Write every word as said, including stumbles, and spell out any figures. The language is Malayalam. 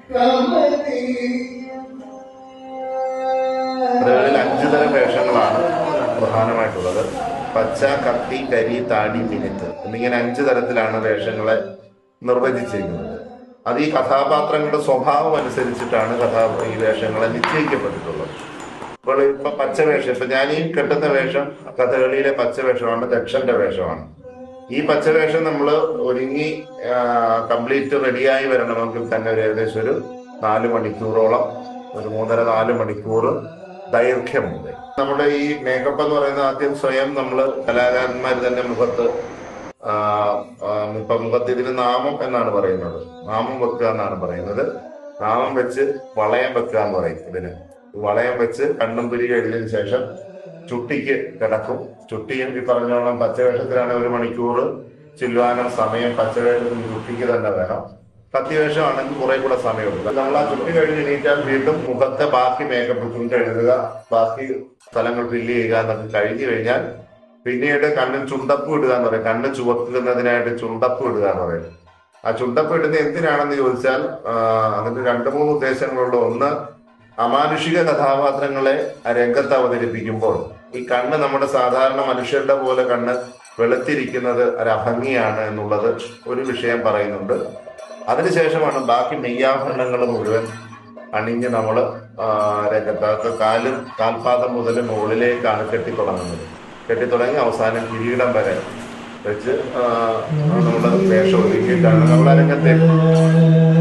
കഥകളിൽ അഞ്ചു തരം വേഷങ്ങളാണ് പ്രധാനമായിട്ടുള്ളത്. പച്ച, കത്തി, കരി, താടി, മിനുത്ത് എന്നിങ്ങനെ അഞ്ചു തരത്തിലാണ് വേഷങ്ങളെ നിർവചിച്ചിരിക്കുന്നത്. അത് ഈ കഥാപാത്രങ്ങളുടെ സ്വഭാവം അനുസരിച്ചിട്ടാണ് കഥാ ഈ വേഷങ്ങളെ നിശ്ചയിക്കപ്പെട്ടിട്ടുള്ളത്. ഇപ്പോൾ ഇപ്പൊ പച്ചവേഷം, ഇപ്പൊ ഞാൻ ഈ കെട്ടുന്ന വേഷം കഥകളിയിലെ പച്ചവേഷമാണ്, ദക്ഷന്റെ വേഷമാണ്. ഈ പച്ചവേഷം നമ്മൾ ഒരുങ്ങി കംപ്ലീറ്റ് റെഡിയായി വരണമെങ്കിൽ തന്നെ ഒരു ഏകദേശം ഒരു നാല് മണിക്കൂറോളം ഒരു മൂന്നര നാല് മണിക്കൂർ ദൈർഘ്യമുണ്ട്. നമ്മുടെ ഈ മേക്കപ്പ് എന്ന് പറയുന്നത് ആദ്യം സ്വയം നമ്മൾ കലാകാരന്മാർ തന്നെ മുഖത്ത് ഇപ്പൊ മുഖത്ത് ഇതിന് നാമം എന്നാണ് പറയുന്നത്, നാമം വെക്കുക എന്നാണ് പറയുന്നത്. നാമം വെച്ച് വളയം വെക്കുക എന്ന് പറയും. ഇതിന് വളയം വെച്ച് കണ്ണും പിരി എഴുതിയതിനു ശേഷം ചുട്ടിക്ക് കിടക്കും. ചുട്ടിയും ഈ പറഞ്ഞോളം പച്ചവേഷത്തിലാണ് ഒരു മണിക്കൂർ ചില്ലുവാനും സമയം പച്ചവേഷത്തിന് ചുട്ടിക്ക് തന്നെ വേണം. കത്തിവേഷമാണെങ്കിൽ കുറെ കൂടെ സമയമുണ്ട്. നമ്മൾ ആ ചുട്ടി കഴിഞ്ഞ് എണീറ്റാൽ വീണ്ടും മുഖത്തെ ബാക്കി മേക്കപ്പ് ചുണ്ടെഴുതുക, ബാക്കി സ്ഥലങ്ങൾ ഫില്ല് ചെയ്യുക എന്നൊക്കെ കഴിഞ്ഞു കഴിഞ്ഞാൽ പിന്നീട് കണ്ണിൽ ചുണ്ടപ്പ് ഇടുക എന്ന് പറയും. കണ്ണ് ചുവക്കുന്നതിനായിട്ട് ചുണ്ടപ്പ് ഇടുക എന്ന് പറയും. ആ ചുണ്ടപ്പ് ഇടുന്നത് എന്തിനാണെന്ന് ചോദിച്ചാൽ അതിന് രണ്ട് മൂന്ന് ഉദ്ദേശങ്ങളുള്ള. ഒന്ന്, അമാനുഷിക കഥാപാത്രങ്ങളെ രംഗത്ത് അവതരിപ്പിക്കുമ്പോൾ ഈ കണ്ണ് നമ്മുടെ സാധാരണ മനുഷ്യരുടെ പോലെ കണ്ണ് വെളുത്തിരിക്കുന്നത് ഒരു അഭംഗിയാണ് എന്നുള്ളത് ഒരു വിഷയം പറയുന്നുണ്ട്. അതിനുശേഷമാണ് ബാക്കി നെയ്യാഭരണങ്ങൾ മുഴുവൻ അണിഞ്ഞ് നമ്മൾ രംഗത്ത് കാല് കാൽപാദം മുതൽ മുകളിലേക്കാണ് കെട്ടിത്തുടങ്ങുന്നത്. കെട്ടിത്തുടങ്ങി അവസാനം കിരീടം വരെ വെച്ച് നമ്മൾ വേഷം ഒരുക്കിയിട്ടാണ് നമ്മൾ രംഗത്തേക്ക്